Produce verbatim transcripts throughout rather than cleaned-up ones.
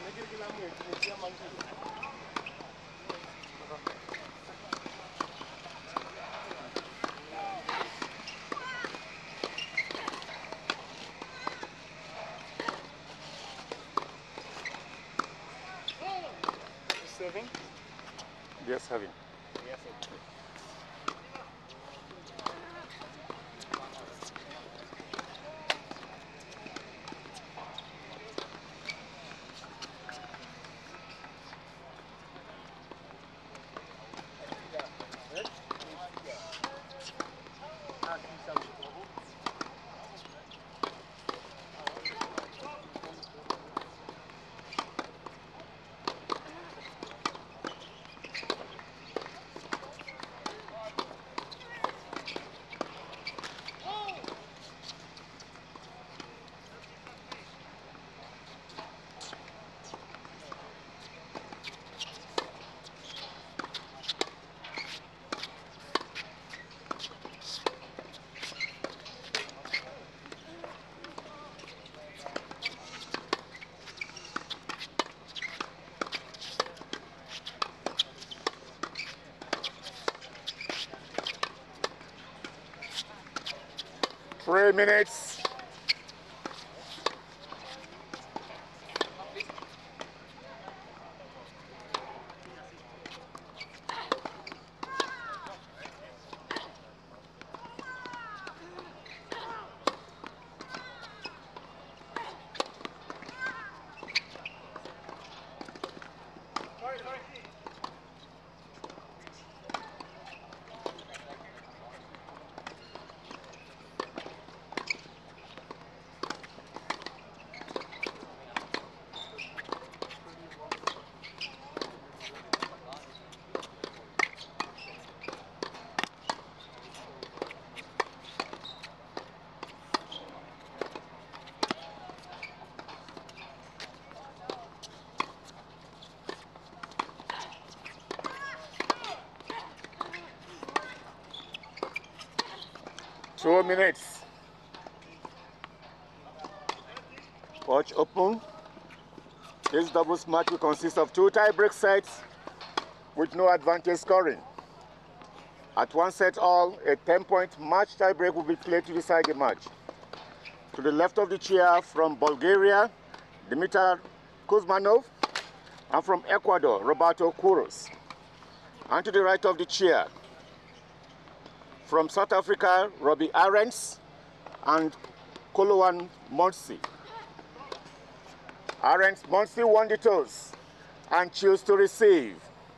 Serving? Yes, having. Yes, okay. Three minutes. Two minutes. Watch open. This doubles match will consist of two tie-break sets with no advantage scoring. At one set all, a ten-point match tie-break will be played to decide the match. To the left of the chair from Bulgaria, Dimitar Kuzmanov, and from Ecuador, Roberto Couros. And to the right of the chair, from South Africa, Robbie Arends and Kolowan Monsi. Arends Monsi won the toss and chose to receive.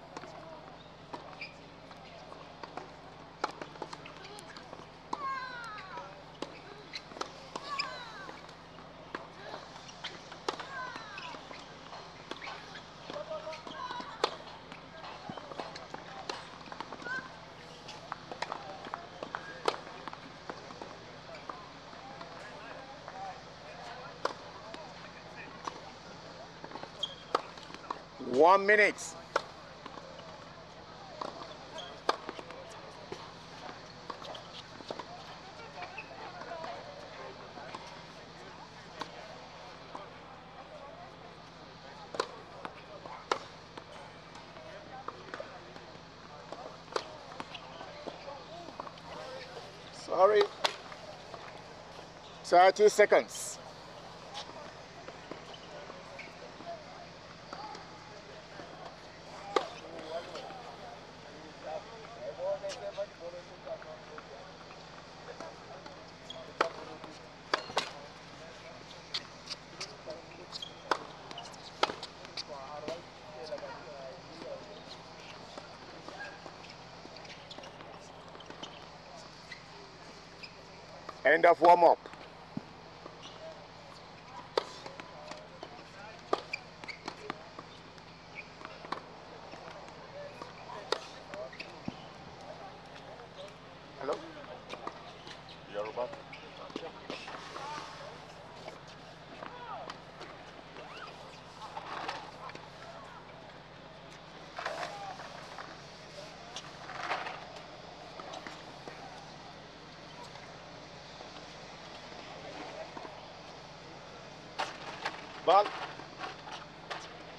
One minute. Sorry. thirty seconds. End of warm-up. Hello? Yoruba? Ball.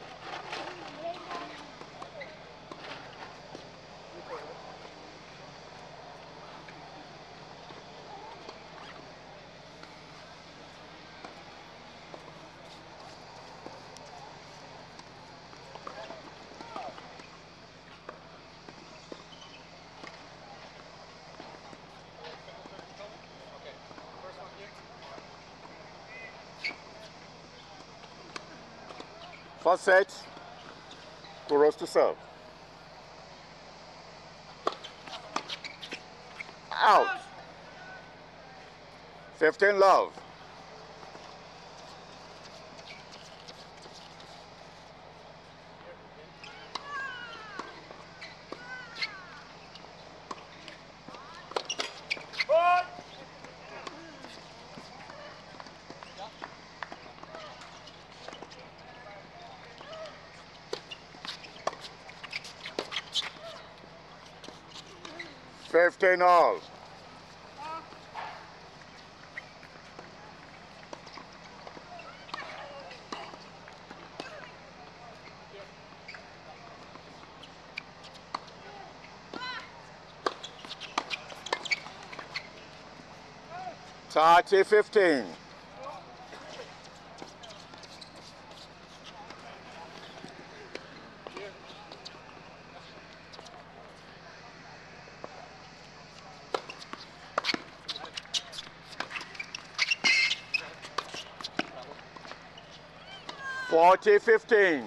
First set, Kuros to serve. Out. fifteen love. fifteen all. thirty fifteen. forty fifteen.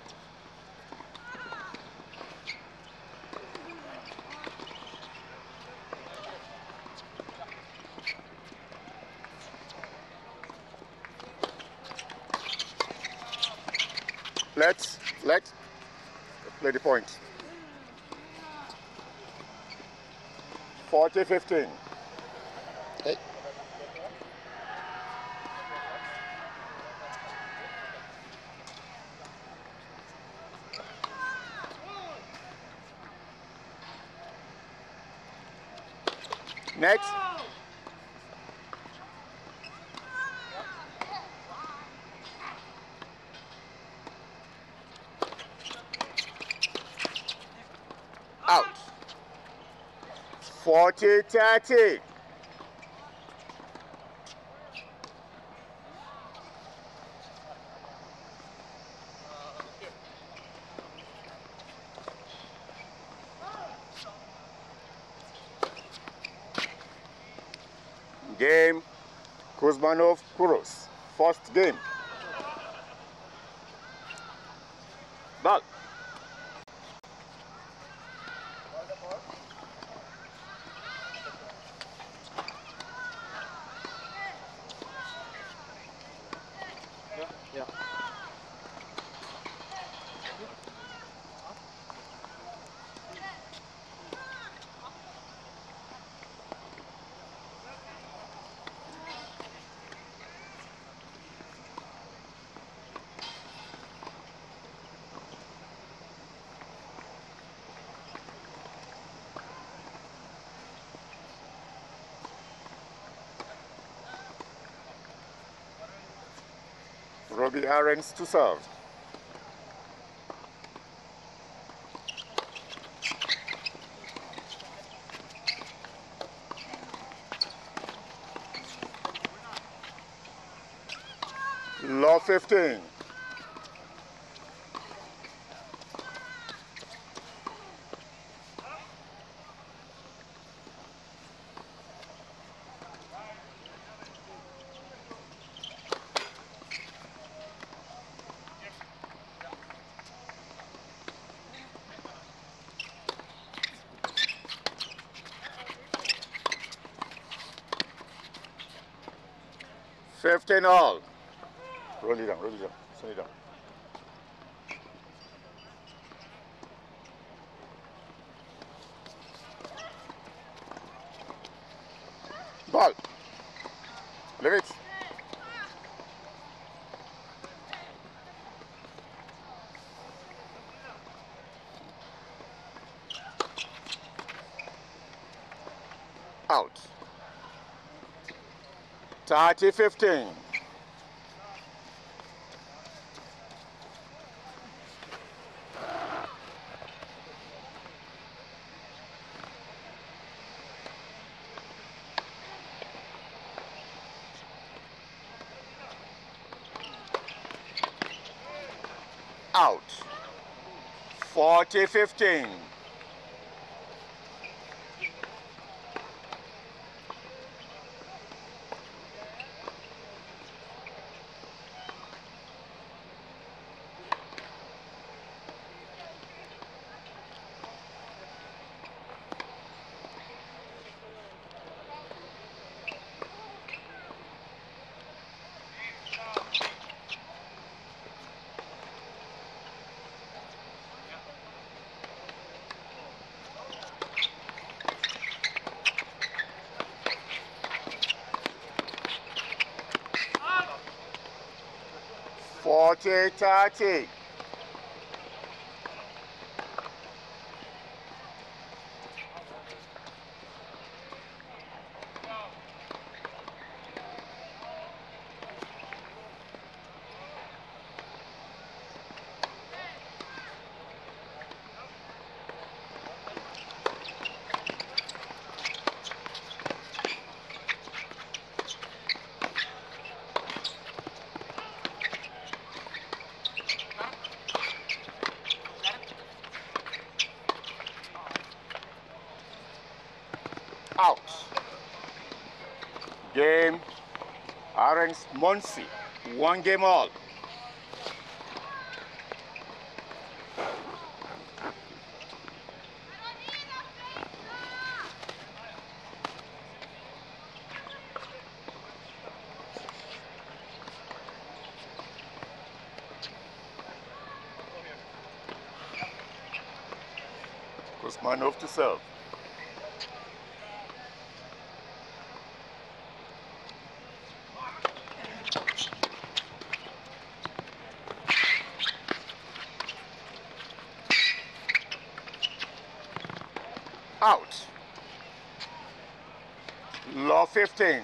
Let's let's play the point. forty fifteen. Hey. Next. Out. forty thirty. Game, Kuzmanov, Kuros. First game. Ball. Yeah. Robbie Arends to serve. Law fifteen. fifteen all. Roll it down, roll it down, send it down. Ball. Leave it. Out. thirty fifteen. Out. forty fifteen. forty thirty. Out. Game Orange Muncie. One game all. Kuzmanov to serve. Out. Law fifteen.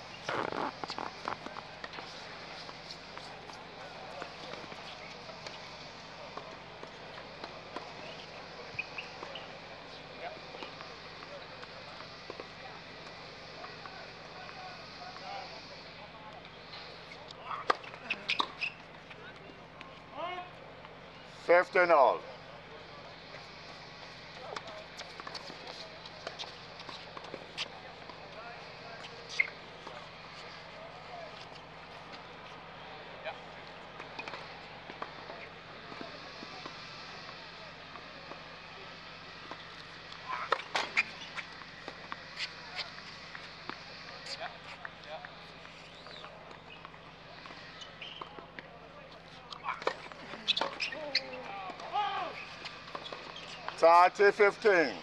Fifteen all. thirty fifteen.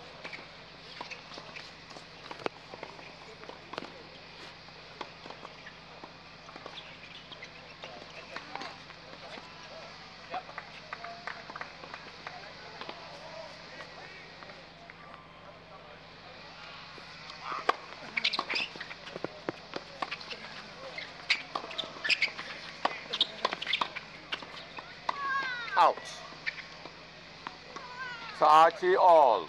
Out. thirty all.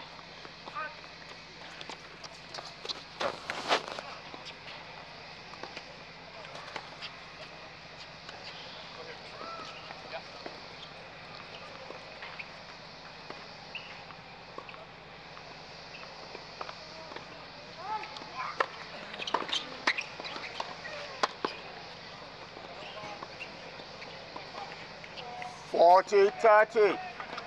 forty thirty.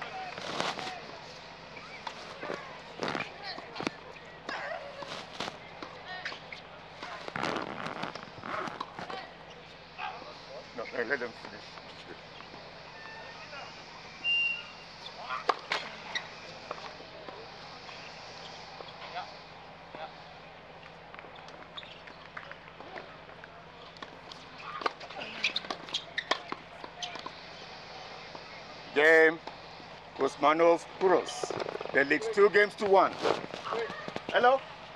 No, no, let them finish. Game Kuzmanov Kuros. They lead two games to one. Hello?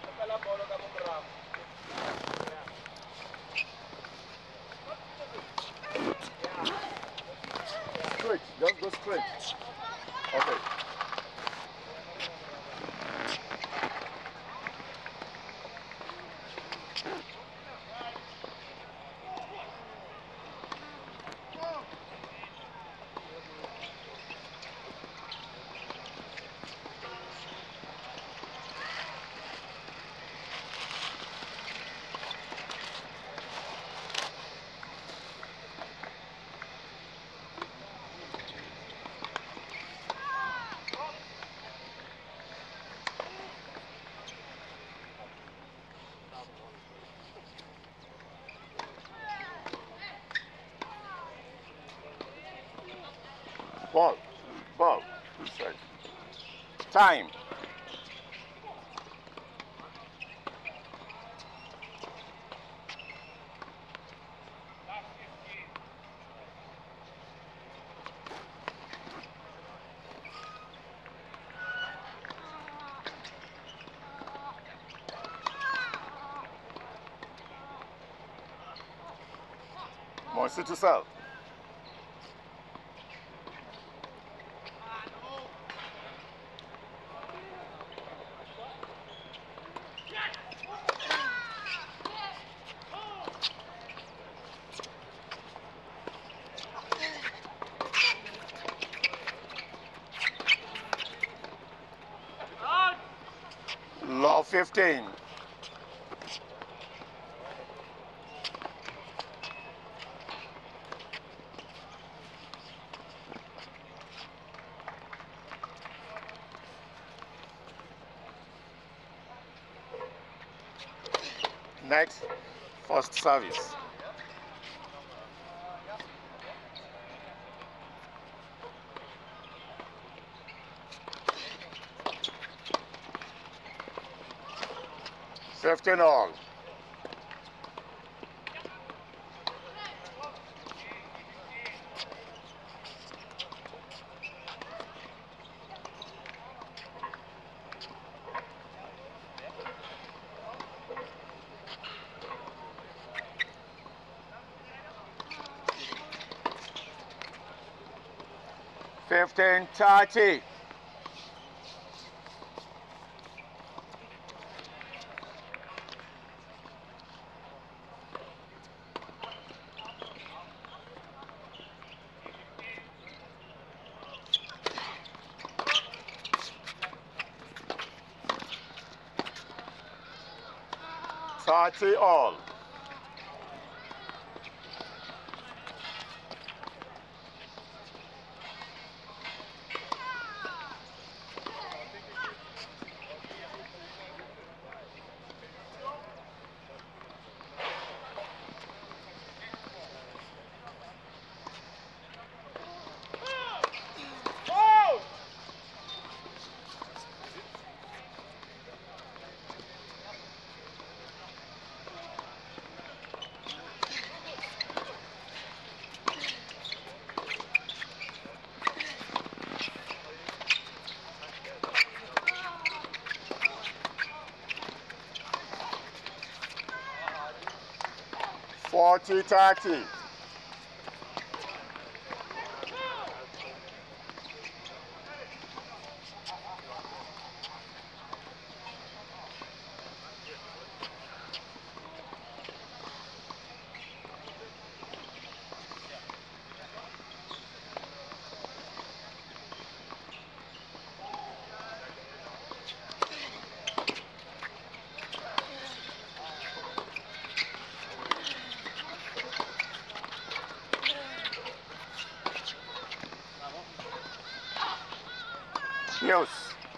Straight, just go straight. Okay. Ball, ball, inside. Time. Wants it to serve. Law fifteen. Next, first service. fifteen all. fifteen thirty. thirty all. forty thirty. Yes.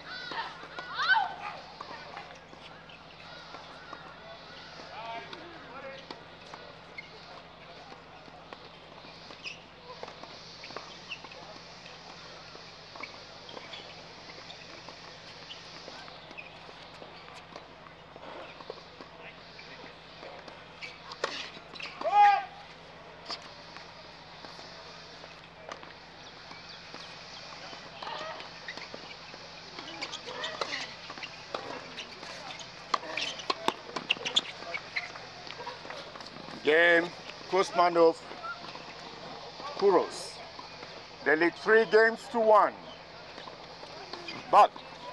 Game Kuzmanov Kuros. They lead three games to one. But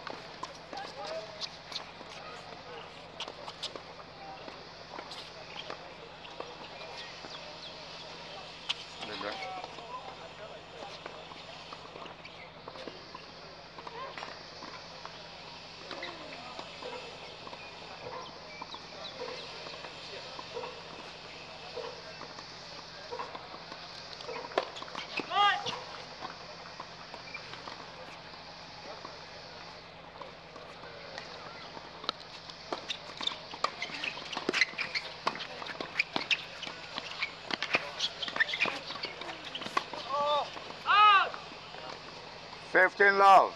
fifteen love.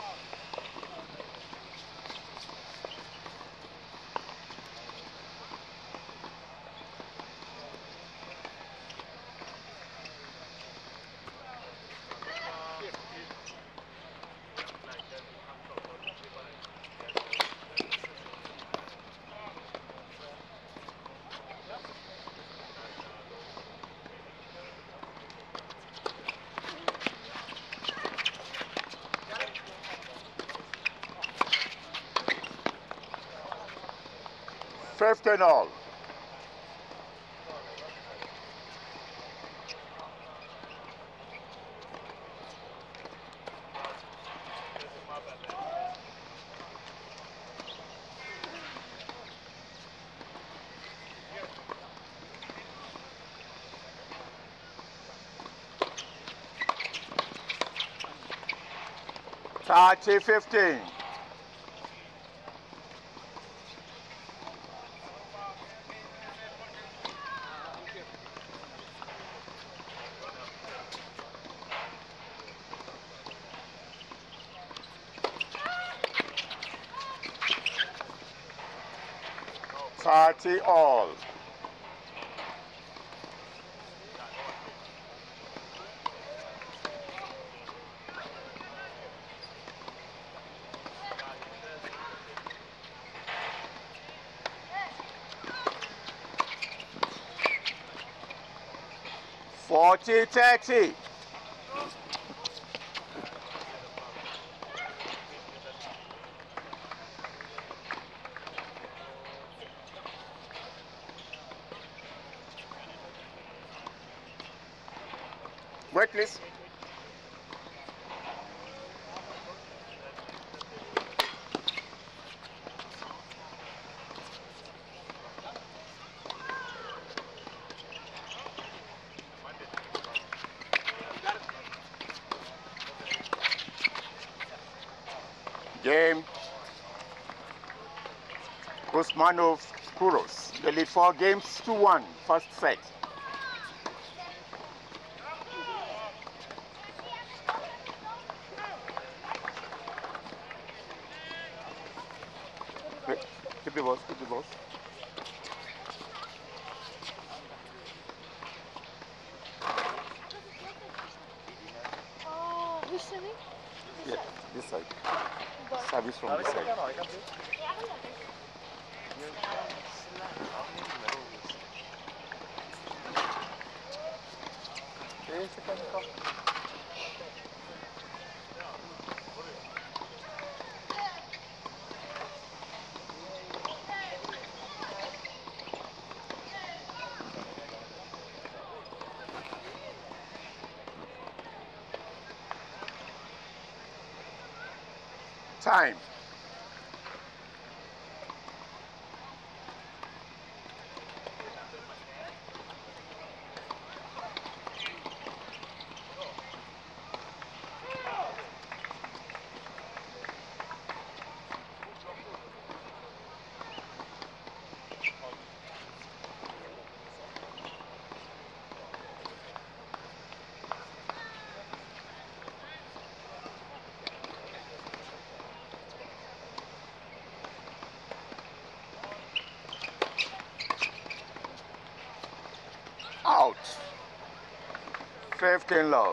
fifteen all. thirty fifteen. thirty all. forty thirty. Wait, please. Game. Usmanov Kouros. They lead four games to one. First set. Wait, keep the balls, keep the balls. Oh, which side? Yeah, this side. Service from this side. Time. Out. fifteen love.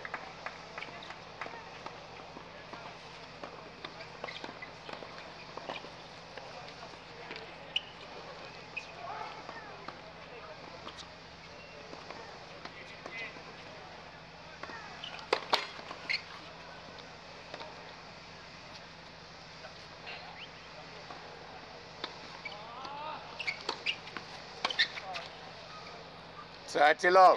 thirty love.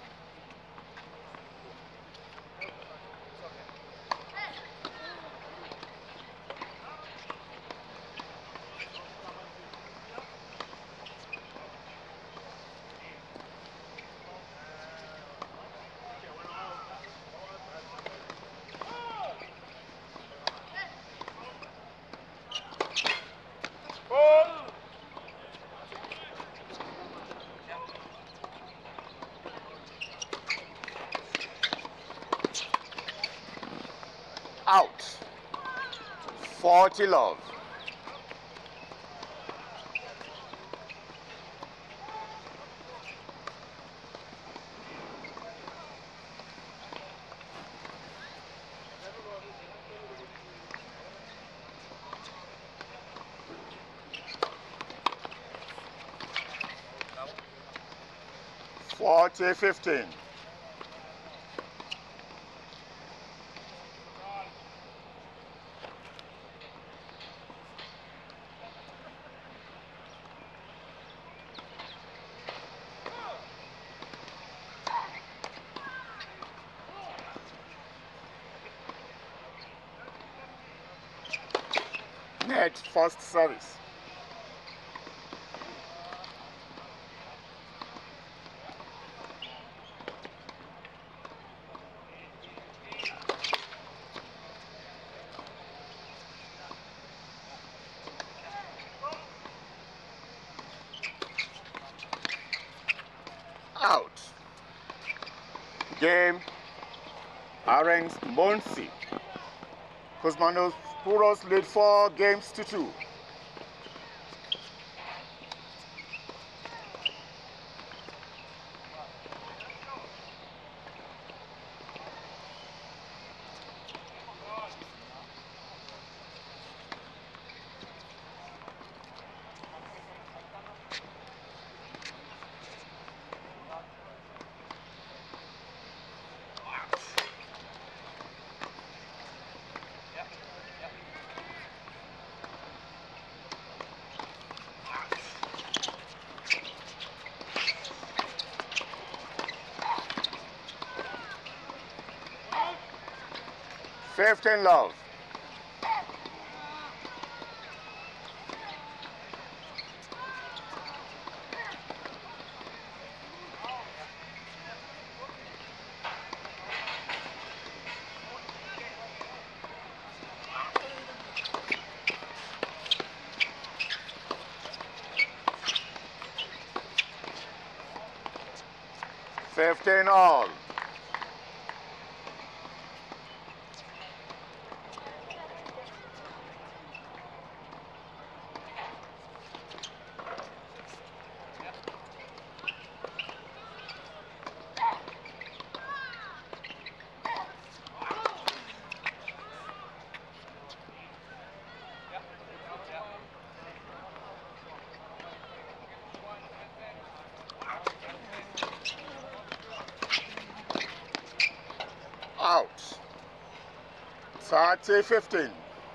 Out. forty love. forty fifteen. Net first service. Out. Game. Arengs Monsi. Kuzmanos Puros lead four games to two. fifteen love. fifteen all. Out. thirty fifteen.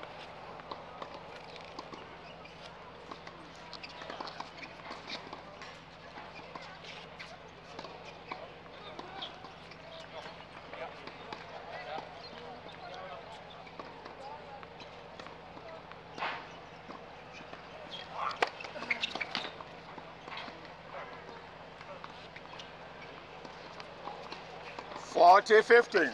forty fifteen.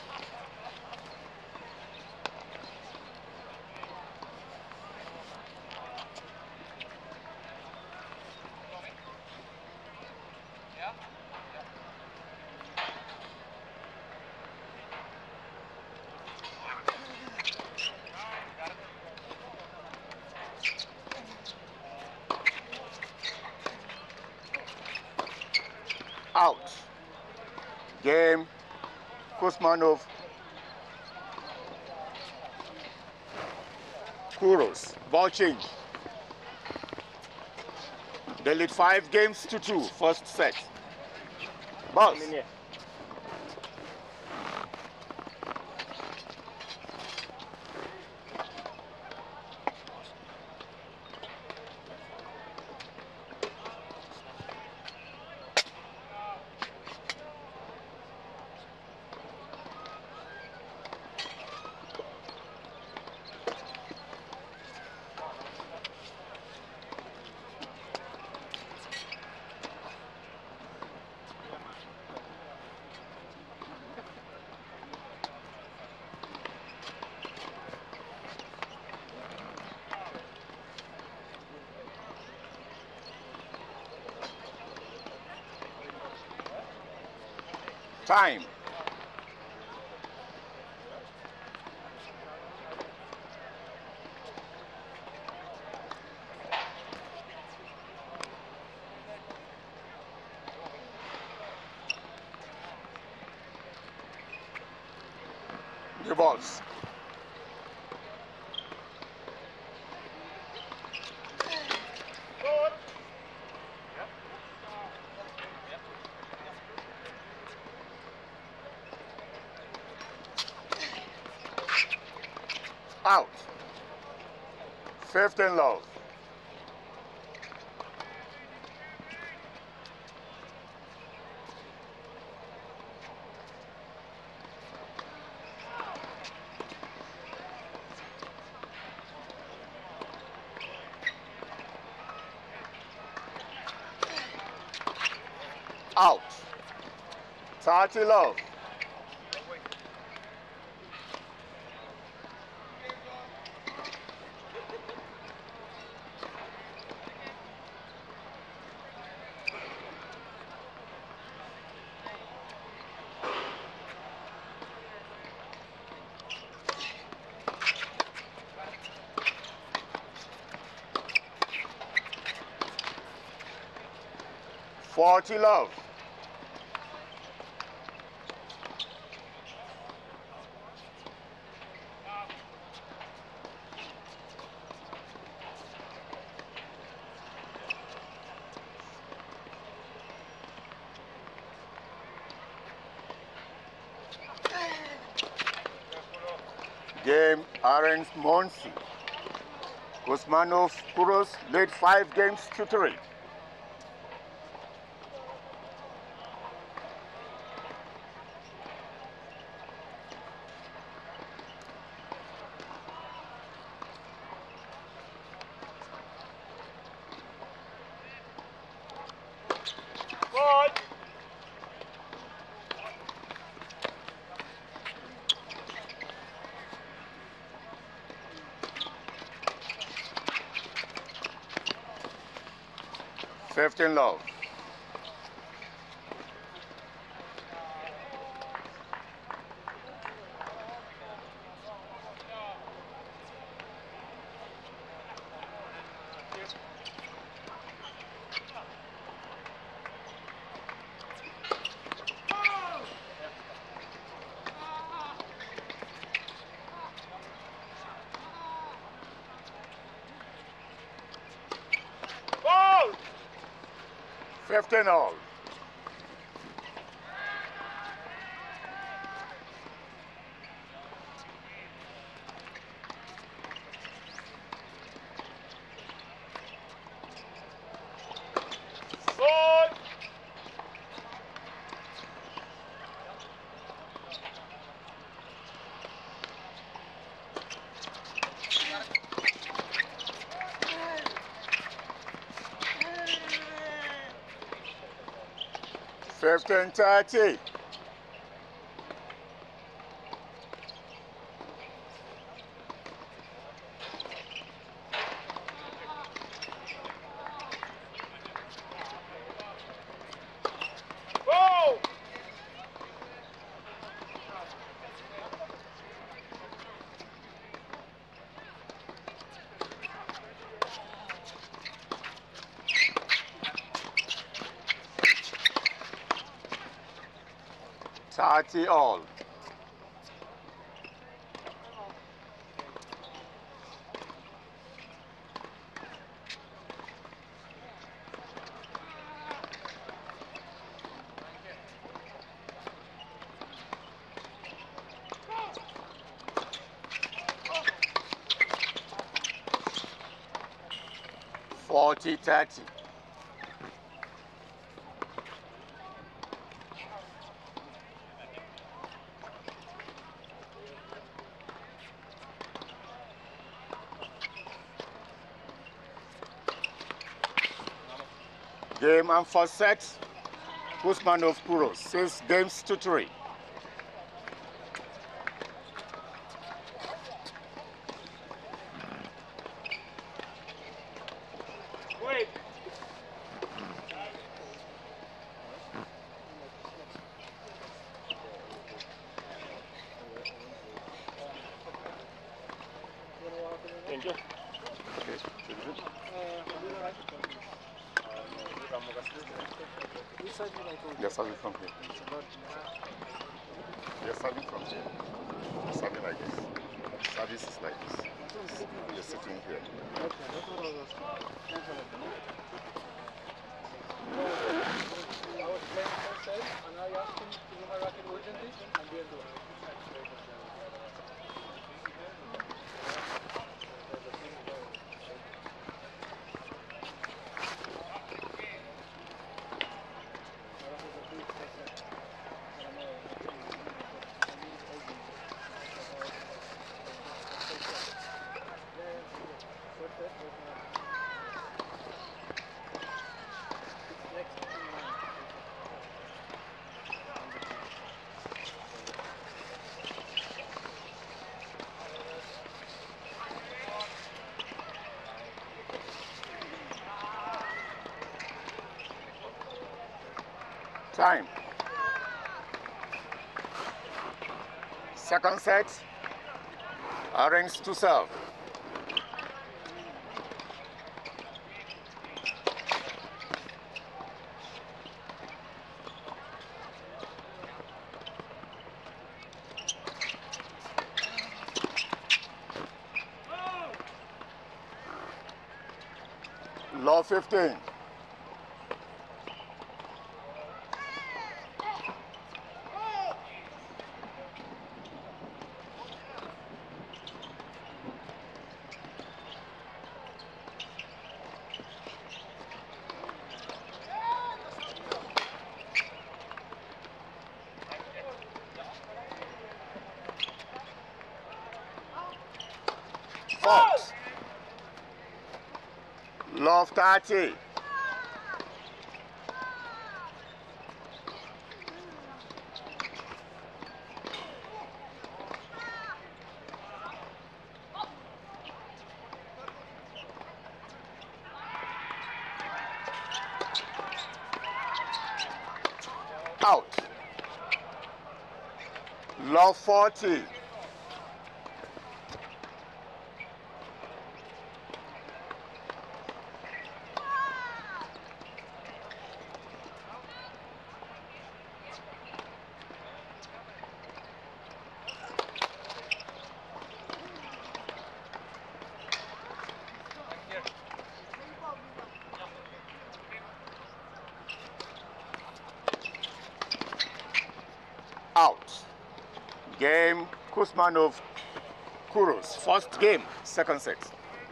Out. Game. Kuzmanov. Kuros. Ball change. They lead five games to two. First set. Balls. Time. New balls. Out. fifteen love. thirty love. forty love. Game Aaron Monsi. Usmanov Puros led five games to three. fifteen love. fifteen all. fifteen thirty. thirty all. forty thirty. Game and first set, Usmanov Puros, six games to three. Wait. Thank you. Okay. You're serving from here. You're serving from here. You're serving like this. Service is like this. You're sitting here. I was playing outside and I asked him to do my racket urgently and didn't do it. Next in line. Time. Second set. Orange to serve. Law fifteen. Fox. Love thirty. Out. Love forty. Out. Game Kuzmanov Kuros. First game, second set.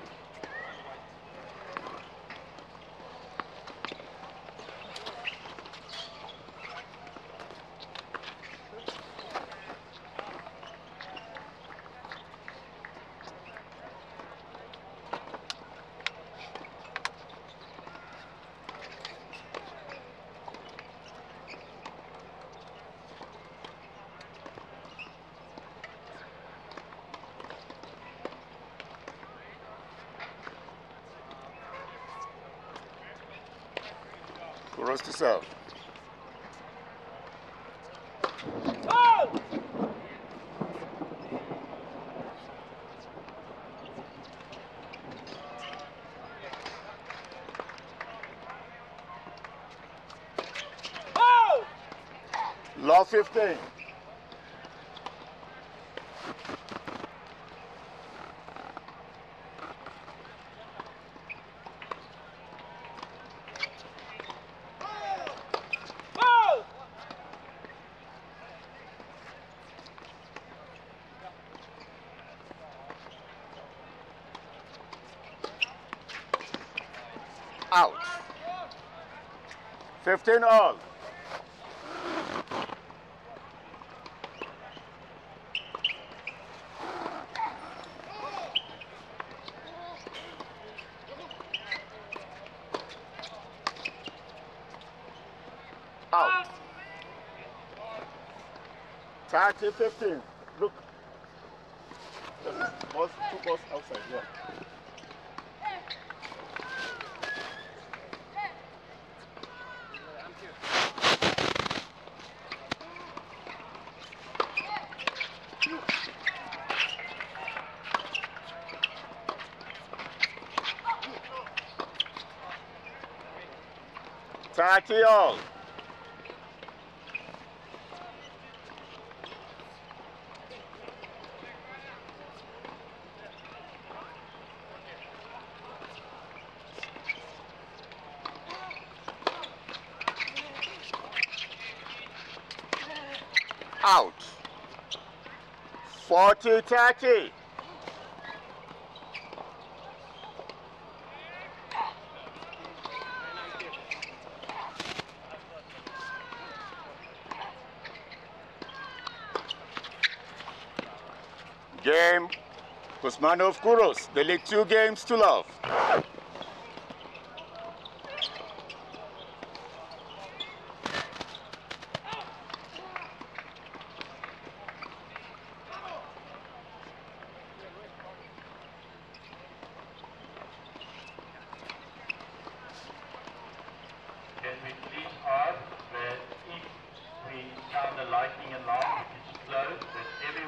Kuros to serve. Law fifteen. Out. fifteen all. Out. thirty fifteen. Look. Balls, two balls outside, yeah. thirty all. Out. forty thirty. Game Kuzmanov Kuros. They lead two games to love. Can we please ask when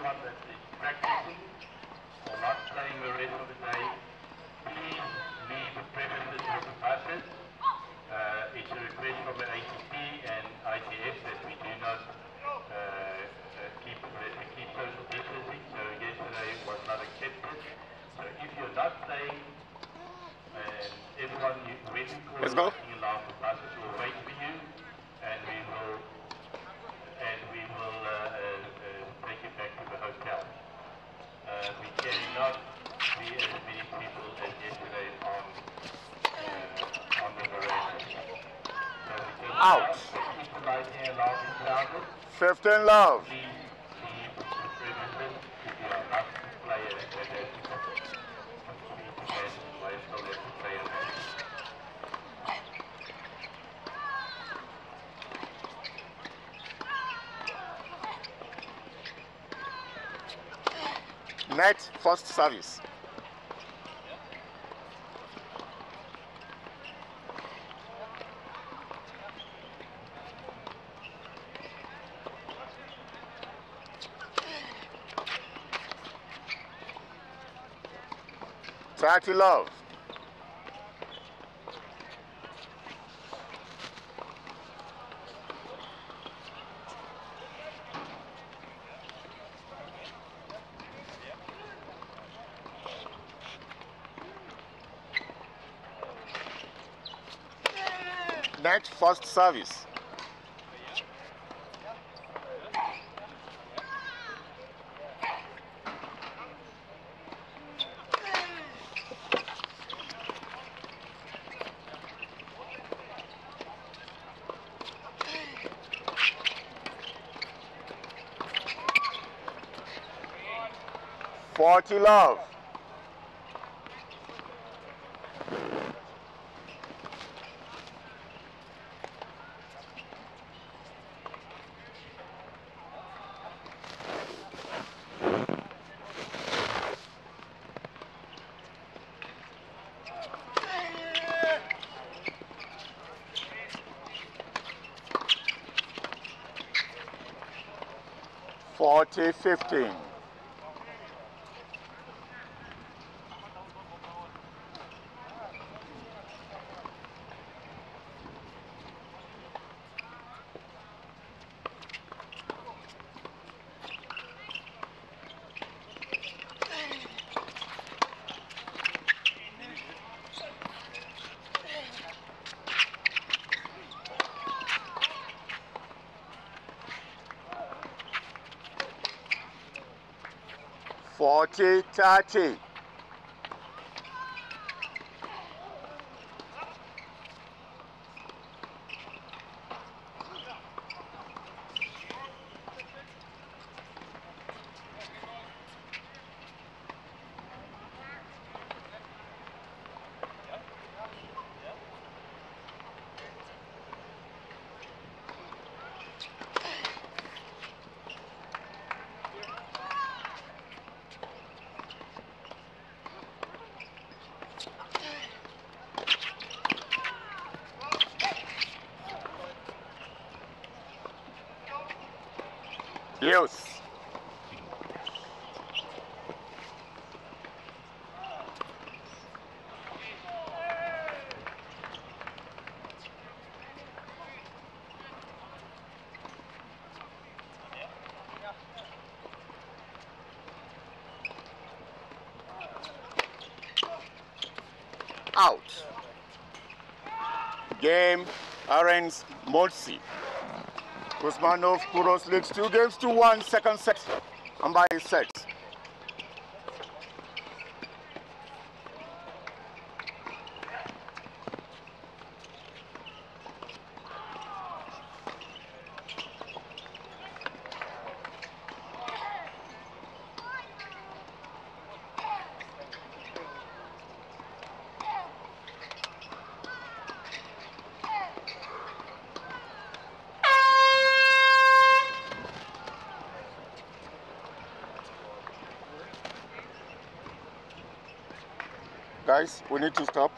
anyone that is practicing or not playing the rest of the day, please leave the premises with the buses. Uh, it's a request from the A T P and I T F that we do not uh, uh, keep, that we keep social distancing, so yesterday was not accepted. So if you're not playing, and everyone, you, when we call Let's the go. walking alarm, the buses will wait for you, and we will, and we will uh, uh, uh, take you back to the hotel. Uh, we cannot be as many people as yesterday on uh, on the veranda. So we can Out. keep the lighting alarm is sounded. fifteen love. Please leave the premises if you are not a player that has to compete again, or still has to play a match. Net first service. thirty love. Net first service. forty love. forty fifteen. forty thirty. Use. Out. Game Arens Molsi. Usmanov Kuros leads two games to one, second set. And by set. Guys, we need to stop.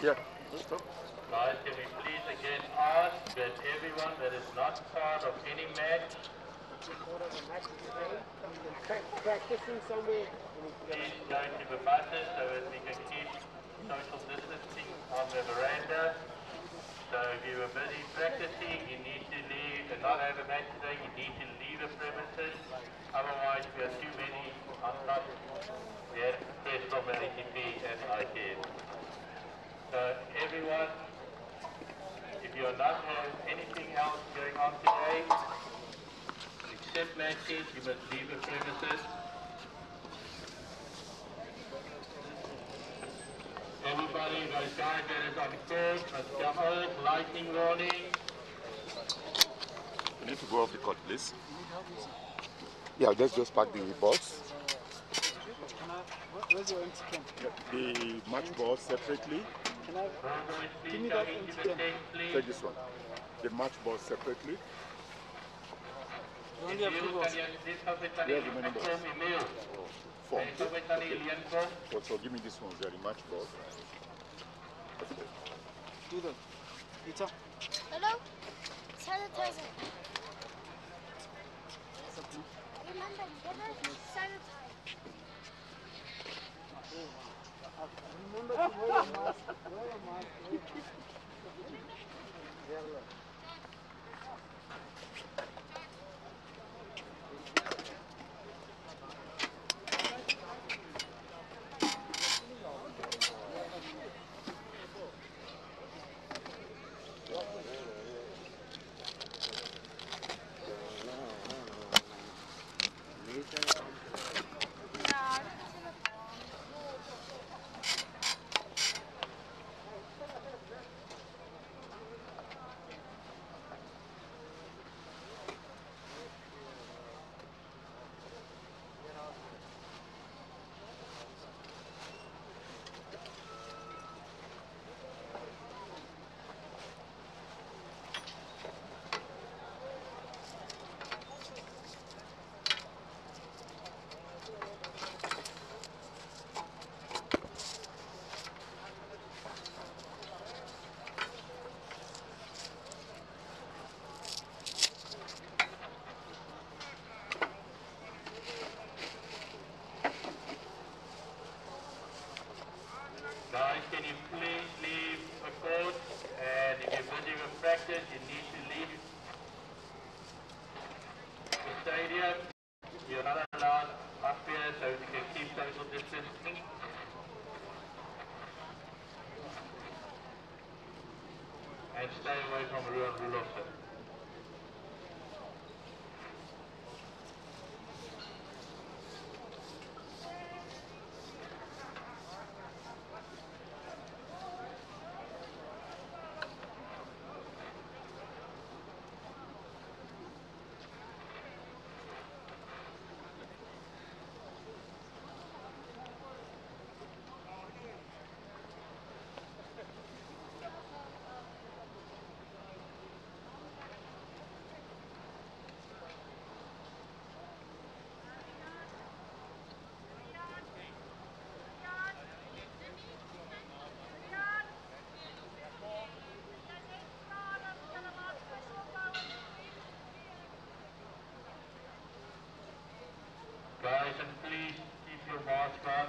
Yeah. Stop. Guys, can we please again ask that everyone that is not part of any match, Practicing somewhere. please go to the buses so that we can keep social distancing on the veranda. So if you were busy practicing, you need to leave, and not have a match today, you need to leave the premises. Otherwise, we have too many on top. We had requests from the A T P and I T S. So everyone, if you are not have anything else going on today, except matches, you must leave the premises. Everybody, those guys that is on the court, must come out, lightning warning. You need to go off the court, please. Yeah, let's just pack the reports. Can I, where's your empty can? The match ball separately. Can I, Please give me go that into empty the can. tent, please. Take this one. The match ball separately. You only have two balls. Where's the many balls? Four. Also, give me this one, the match ball. Do that. Peter. Hello? Sanitizer. Remember, never sanitize. Remember to wear a mask. Wear a mask. Guys, can you please leave the court? And if you're busy with practice, you need to leave the stadium. You're not allowed up here, so you can keep social distancing. And stay away from Ruan Rulofsen. Guys, and please keep your mask on.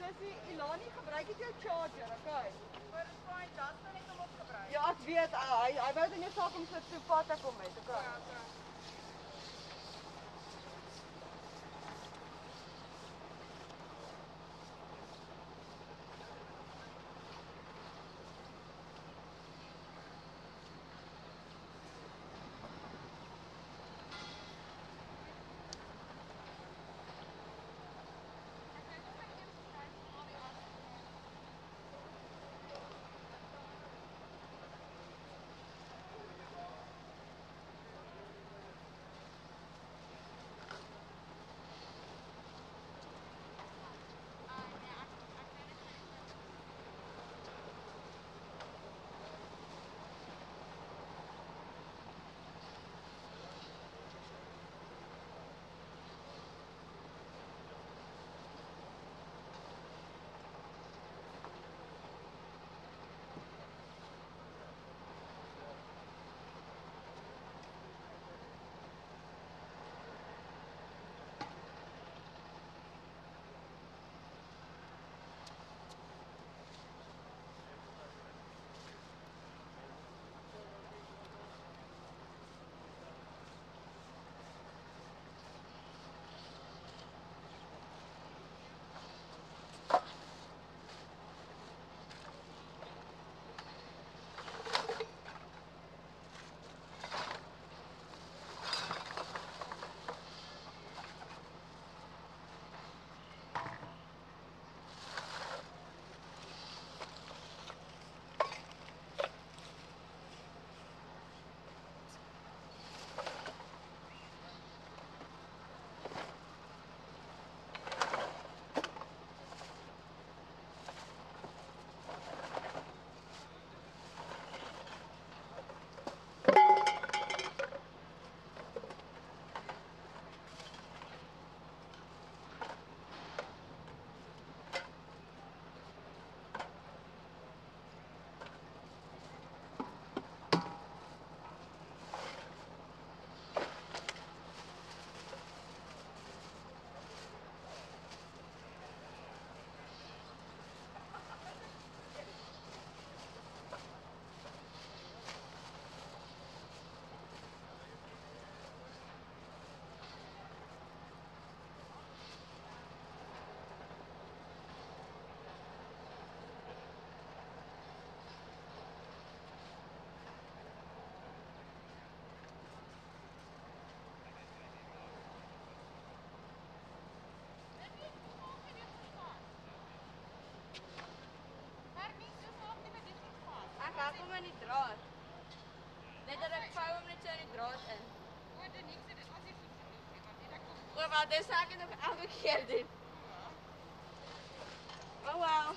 Sissy, Ilani gebruik het jou charger, okay? Maar dit is fyn, dat kan ek hom op gebruik. Ja, ek weet, uh, hy hy wou dan net saak om so toe pad te kom met, okay? Ja, okay. Ek hou hom in die draad. Net dat ek vou hom net so in die draad in. O, wat dis ek nog elke keer doen. Oh well.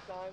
time.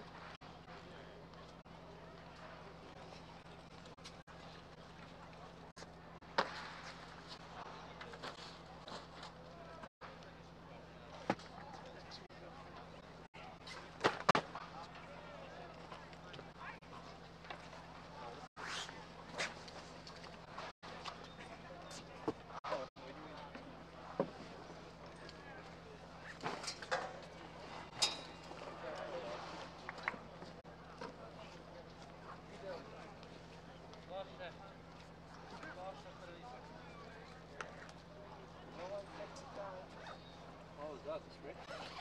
Oh, that's great.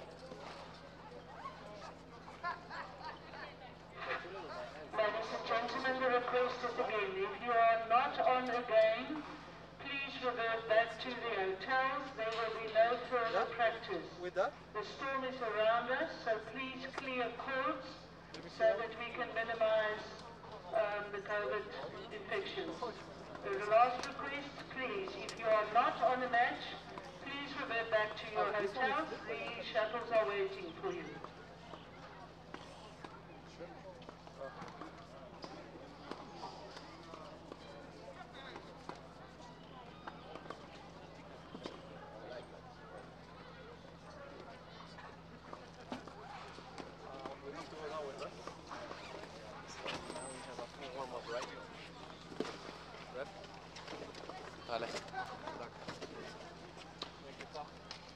Ladies and gentlemen, the request is again, if you are not on again, please revert back to the hotels. There will be no further Yeah. practice. With that, The storm is around us, so please clear courts so that we can minimize um, the COVID infections. The last request, please, if you are not on a match, please revert back to your hotels. The shuttles are waiting for you. we have to go that way, right? Now we have a full warm up, right? Rep. Dale. Back. Make it up.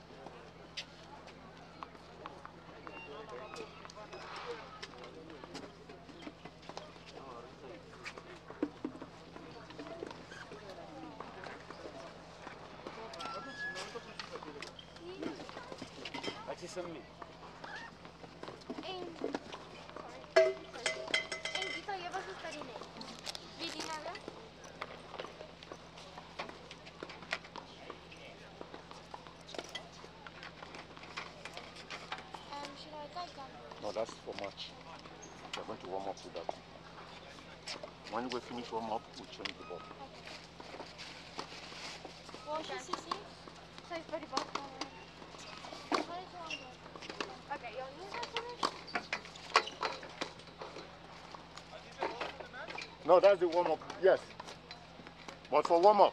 Aqui são mim. En... Sorry. En Quito llevas sus tarines. Reading nada. Um, should I guide them? No, that's for much. We're going to warm up with that. When we finish warm up, we change the ball. Well, she sí, sí. Soy very bad. Okay, you'll use that finish? No, that's the warm up. Yes. But for warm up.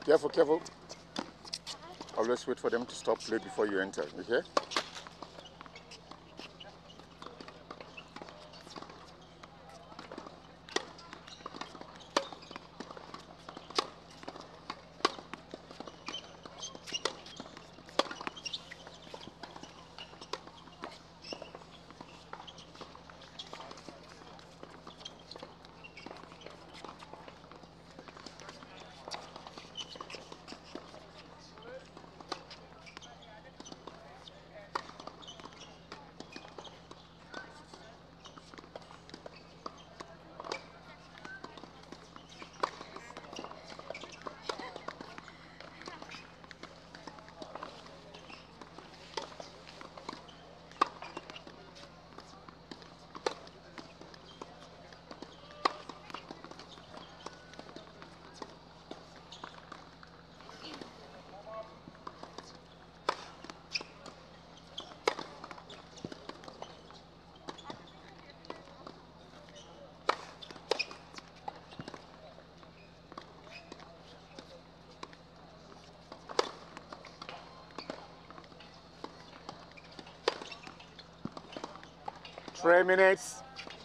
Careful, careful. Always wait for them to stop play before you enter, you hear? Three minutes.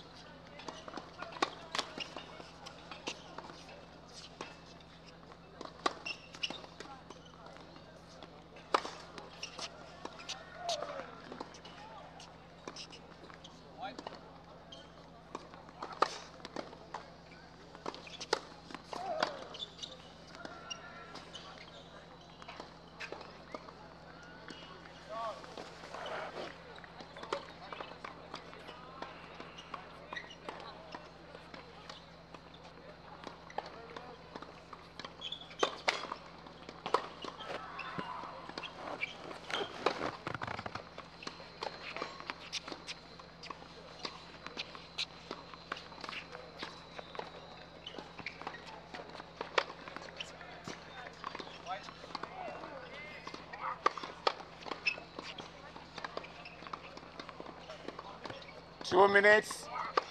Two minutes.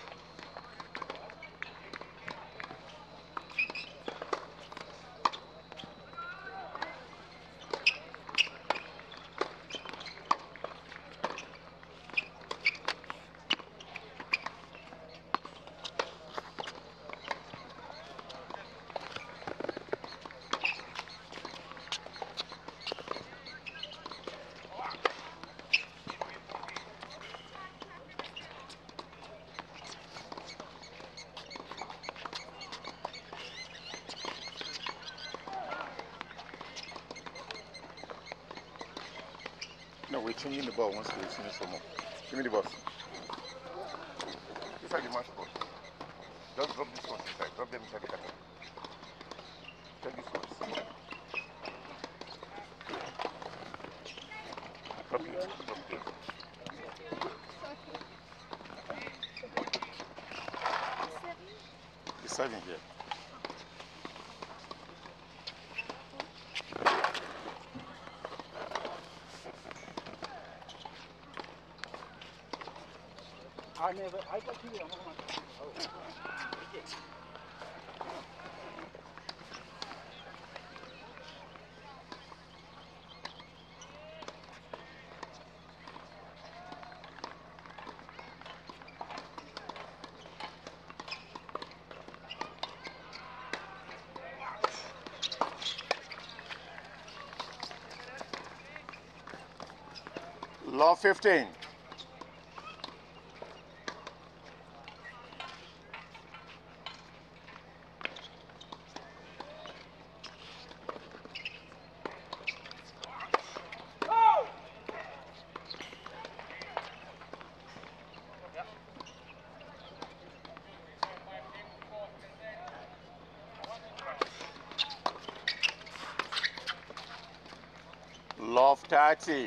No, we're changing the ball once we finish some more. Give me the ball. Inside the match ball. Just drop these ones inside. Drop them inside the cutter. Take these ones. Drop it. Drop it. It's seven here. I never, I got you. I'm on. Law fifteen. Law thirty.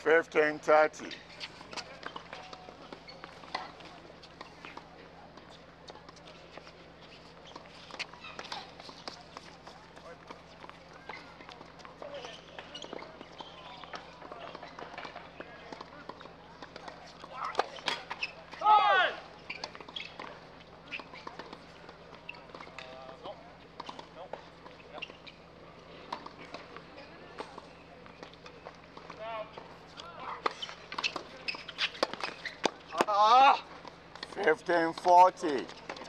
fifteen thirty. fifteen forty.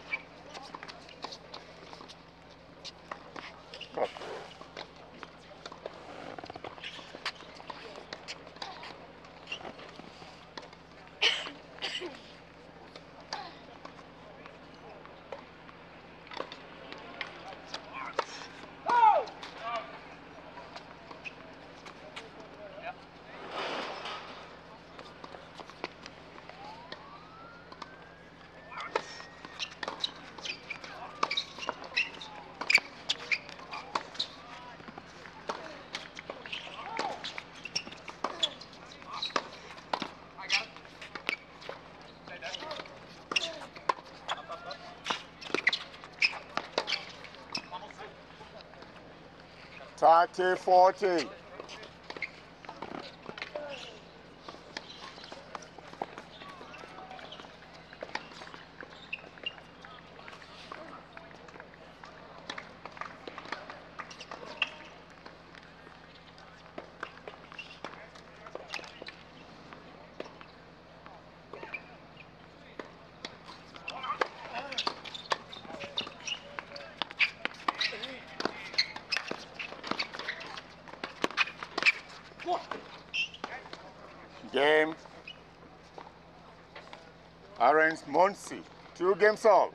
thirty forty. Game. Orange Muncie. Two games all.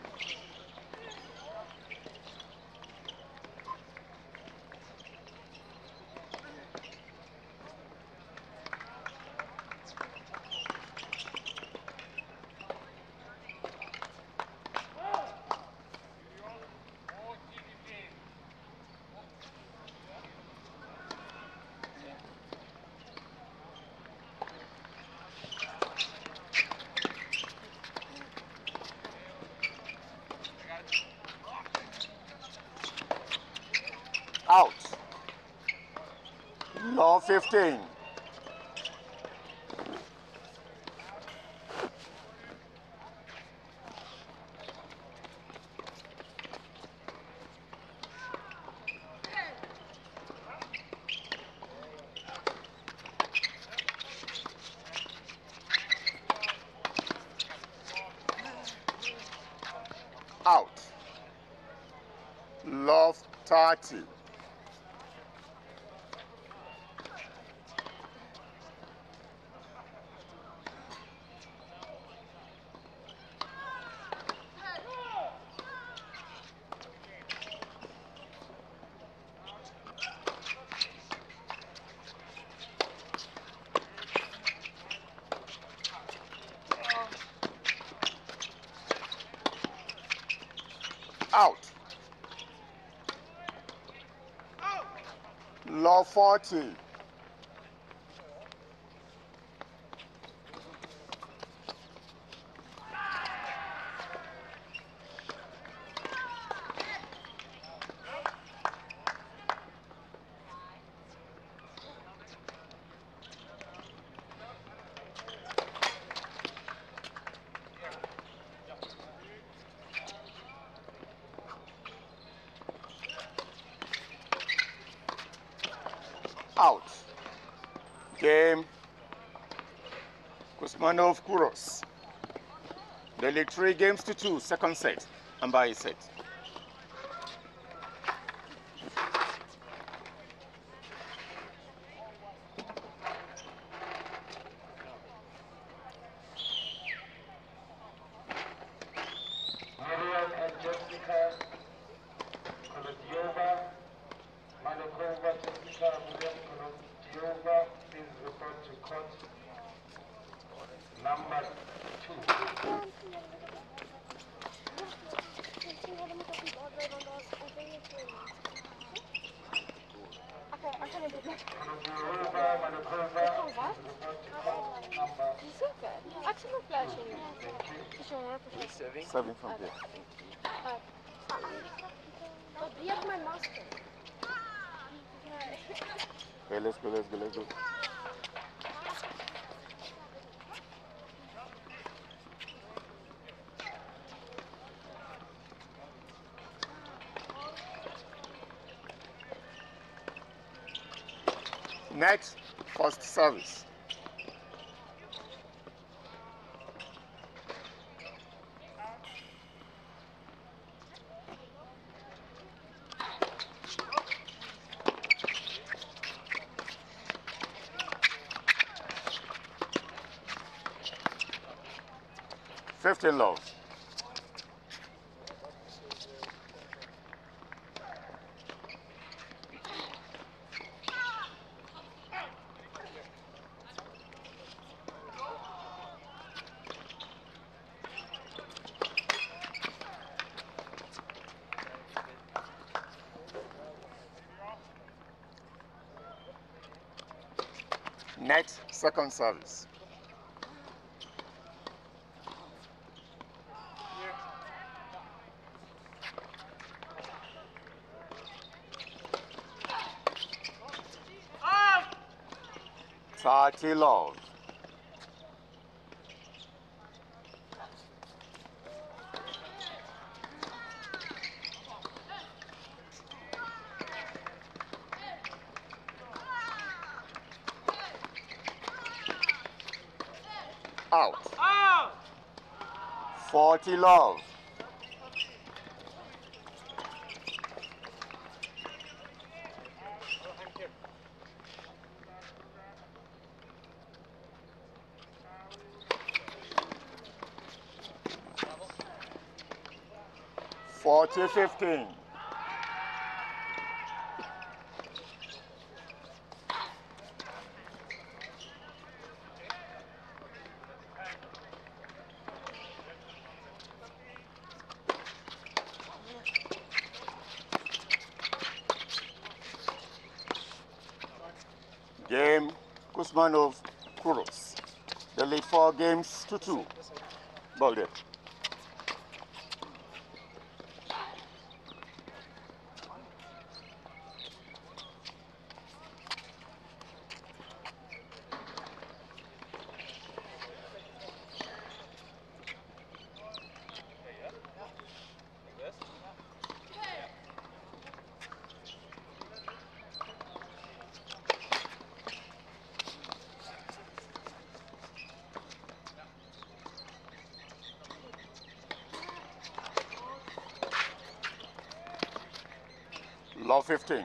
Out. Law fifteen. Out. Love thirty. Out. Law forty. Out. Game. Kuzmanov Kuros. The lead three games to two, second set, and by a set. Miriam and Jessica Kolodiova, Malakova Jessica, William Kolodiova, please report to court. Number two. Who's serving? Serving from there. But wie heb my masker? Okay, let's go, let's go, let's go. Next, first service. Fifteen love. Next, second service. thirty love. Out. Out! forty love. forty fifteen. Game Kuzmanov Kuros. They lead four games to two. Ball there. Law fifteen.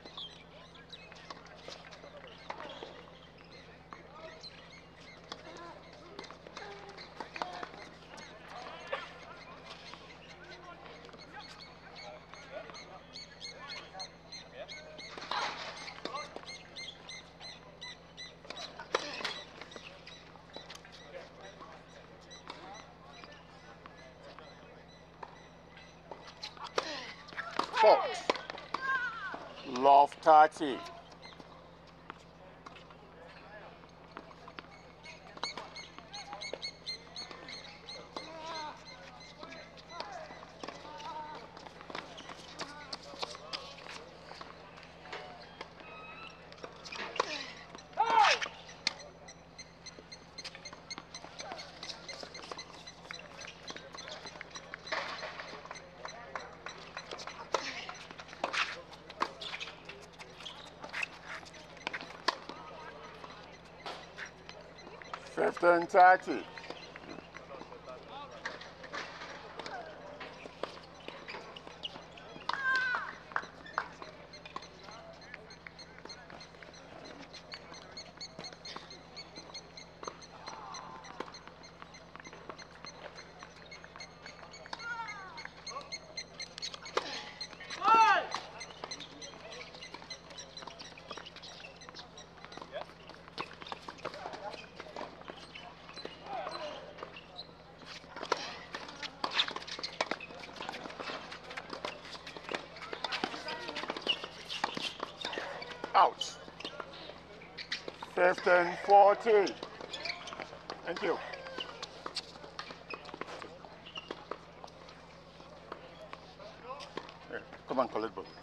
Fourth. Love thirty. Fifteen thirty. Out. fifteen forty. Thank you. Come on, collect ball.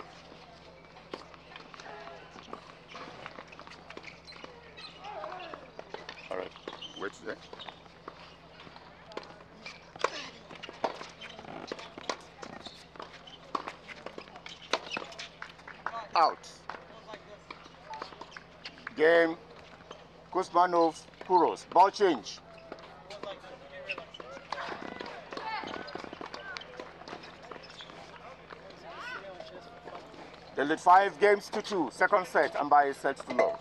All right, wait there. Out. Game. Kuzmanov, Kuros. Ball change. They lead five games to two. Second set, and by set to low.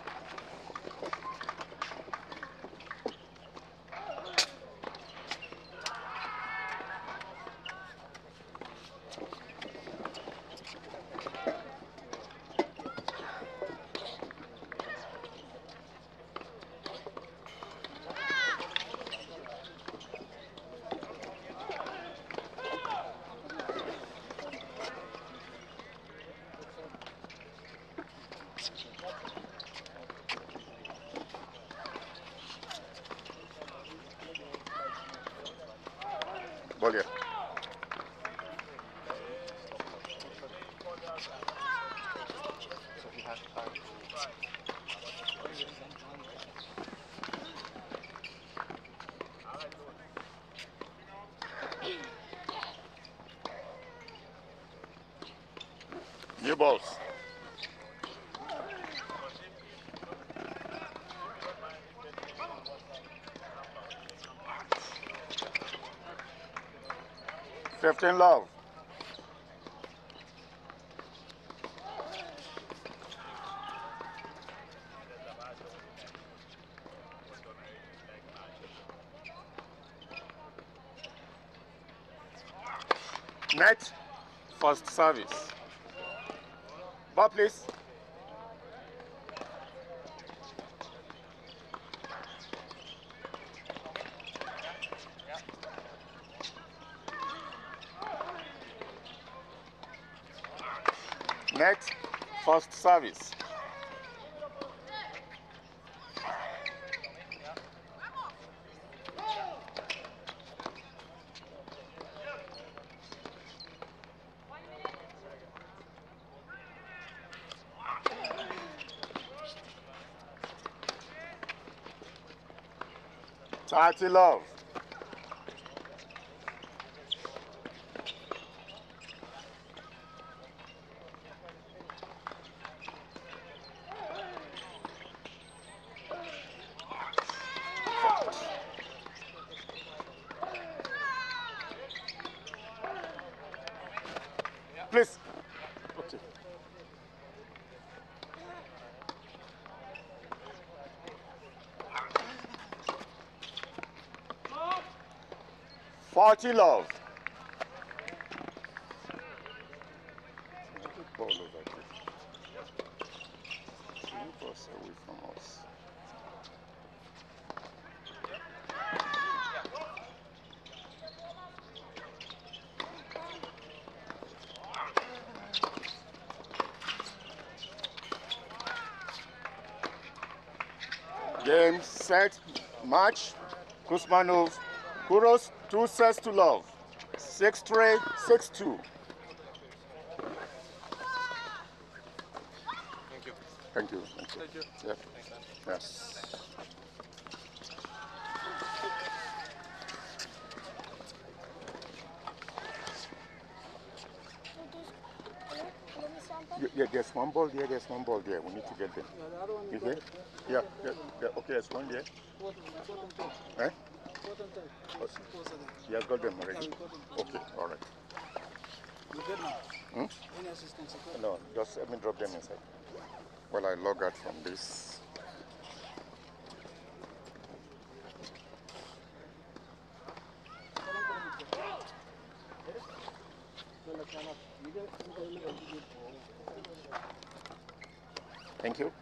Ball here. So he has time to... New balls. Fifteen love. Net. First service. Ball, please. Net. First service. thirty love. Please. Okay. Forty love. Ball over there. Keep us away from us. Game, set, match. Kuzmanov, Kuros, two sets to love. Six three, six two. Thank you. Thank you. Thank you. Thank you. Yeah. Thanks, man. Yes. Yeah, yeah, there's one ball there, there's one ball there. We need to get them. Yeah, the other one You you hear? got it. Yeah, yeah, yeah. Okay, there's one there. Fourth and- fourth and third. Eh? Fourth and third. Fourth and third. You have got them Yeah, already? we got them. Okay, all right. You good now? Hmm? Any assistance? you got? No, just let me drop them inside. Well, I log out from this. Thank you.